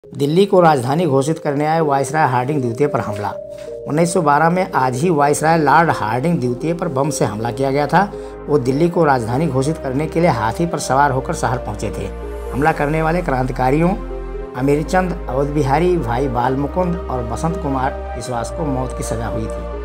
दिल्ली को राजधानी घोषित करने आए वायसराय हार्डिंग द्वितीय पर हमला। 1912 में आज ही वायसराय लॉर्ड हार्डिंग द्वितीय पर बम से हमला किया गया था। वो दिल्ली को राजधानी घोषित करने के लिए हाथी पर सवार होकर शहर पहुंचे थे। हमला करने वाले क्रांतिकारियों अमीरचंद, अवध बिहारी, भाई बाल मुकुंद और बसंत कुमार विश्वास को मौत की सजा हुई थी।